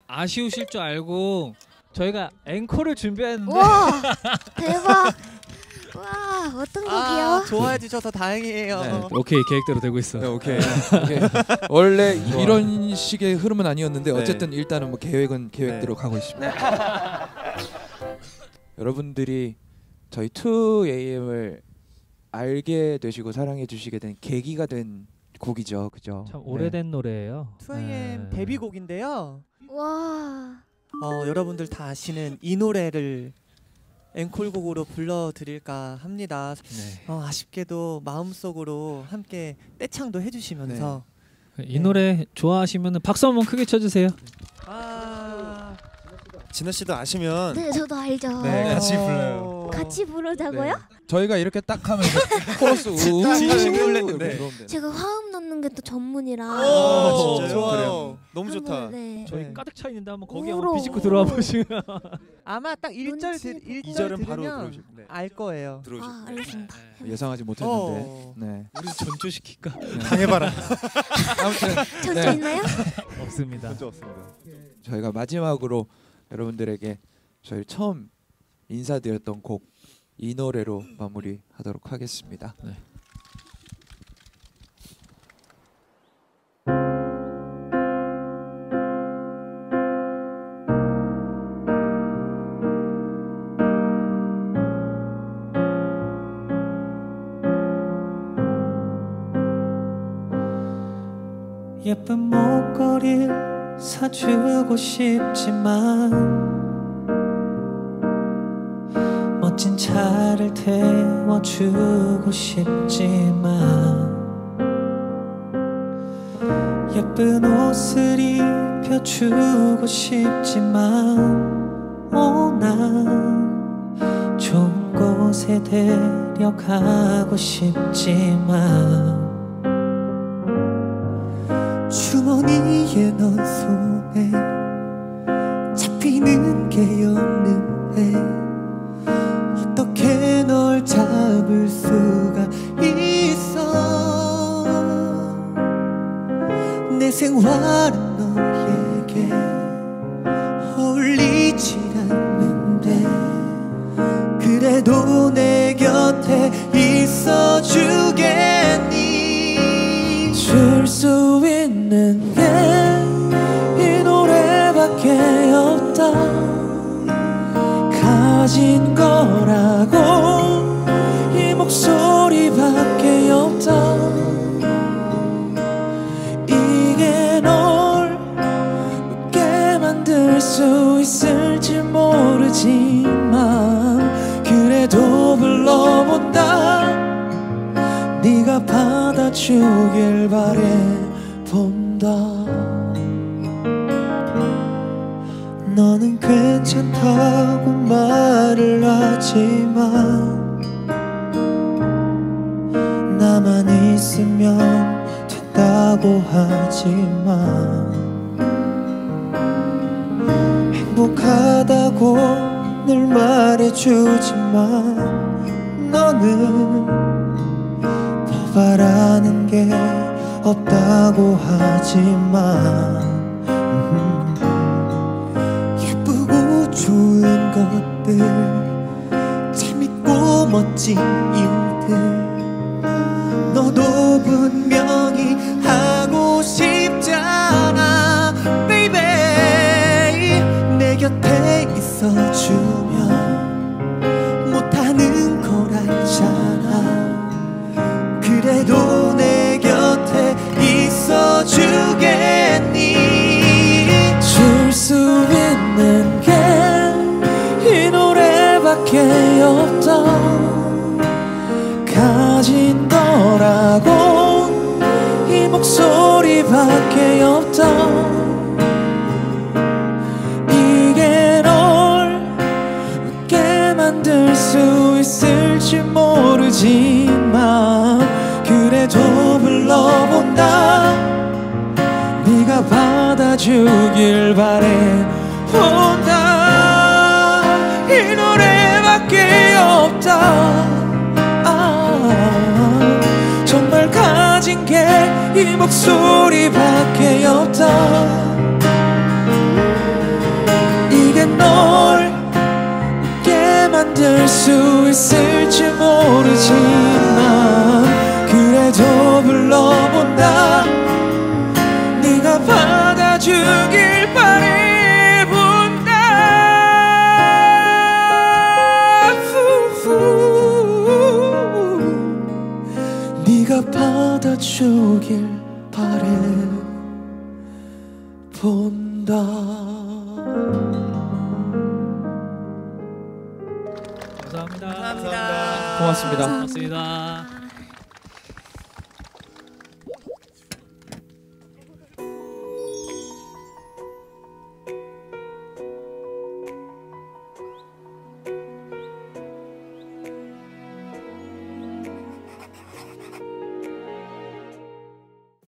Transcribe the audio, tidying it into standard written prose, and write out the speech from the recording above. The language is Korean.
아쉬우실 줄 알고 저희가 앵콜을 준비했는데. 와 대박. 와 어떤 곡이요? 좋아해 주셔서 다행이에요. 네, 오케이 계획대로 되고 있어. 네, 오케이. 원래 이런 식의 흐름은 아니었는데 어쨌든 일단은 뭐 계획은 계획대로 가고 있습니다. 여러분들이 저희 2AM을 알게 되시고 사랑해 주시게 된 계기가 된 곡이죠, 그죠? 참 오래된 노래예요. 2AM 데뷔곡인데요. 와. 여러분들 다 아시는 이 노래를 앵콜곡으로 불러드릴까 합니다. 네. 아쉽게도 마음속으로 함께 떼창도 해주시면서 이 노래 좋아하시면 박수 한번 크게 쳐주세요. 진아 씨도 아시면 네 저도 알죠. 네, 같이 불러요. 같이 부르자고요? 네. 저희가 이렇게 딱 하면 코러스 진심 놀랐는데. 제가 화음 넣는 게 또 전문이라. 진짜요? 좋아요. 너무 좋다. 네. 저희 가득 차 있는데 한번 거기 울어. 한번 비집고 들어와 보시면. 아마 딱 1절 이 절은 바로 들으면 들어오실 네. 알 거예요. 아 알겠습니다. 예상하지 못했는데. 네. 우리 전조시킬까? 당해봐라. 아무튼 전조 있나요? 없습니다. 없습니다. 저희가 마지막으로 여러분들에게 저희 처음 인사드렸던 곡 이 노래로 마무리하도록 하겠습니다. 네. 예쁜 목걸이를 사주고 싶지만 멋진 차를 태워주고 싶지만 예쁜 옷을 입혀주고 싶지만 난 좋은 곳에 데려가고 싶지만 주머니에 넣은 손에 잡히는 게 없는데 어떻게 널 잡을 수가 있어. 내 생활은 너에게 어울리지 않는데 그래도 내 곁에 있어주겠니. 줄 수 있는 게 이 노래밖에 없다. 가진 거라고 이 목소리밖에 없다. 이게 널 웃게 만들 수 있을지 모르지만 그래도 불러본다. 네가 받아주길 바래본다. 너는 괜찮다고 말을 하지만 나만 있으면 된다고 하지만 행복하다고 늘 말해주지만 너는 더 바라는 게 없다고 하지만 예쁘고 좋은 것들 재밌고 멋진 일들 너도 분명히 하고 싶잖아 baby. 내 곁에 있어주면 못하는 걸 알잖아. 그래도 내 곁에 있어주겠니. 줄 수 있는 게 이 노래밖에 없다. 가진 거라고 이 목소리밖에 없다. 이게 널 웃게 만들 수 있을지 모르지만 그래도 불러본다. 네가 받아주길 바래본다. 이 노래밖에 없다. 정말 가진 게 이 목소리밖에 없다. 될 수 있을지 모르지만 그래도 불러본다. 네가 받아주길 바래본다. 네가 받아주길 바래본다. 감사합니다. 감사합니다. 고맙습니다. 고맙습니다.